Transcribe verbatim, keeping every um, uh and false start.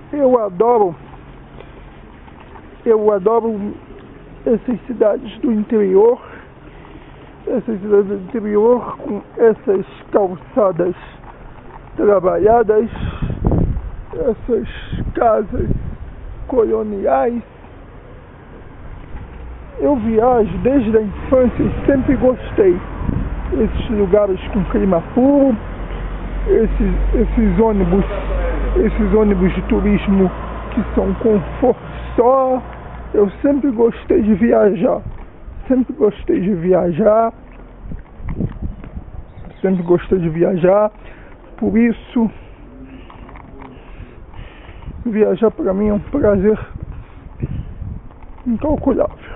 Eu adoro, eu adoro essas cidades do interior, essas cidades do interior com essas calçadas trabalhadas, essas casas coloniais. Eu viajo desde a infância e sempre gostei. Esses lugares com clima puro, esses, esses ônibus, esses ônibus de turismo que são conforto só. Eu sempre gostei de viajar, sempre gostei de viajar, sempre gostei de viajar, por isso viajar para mim é um prazer incalculável.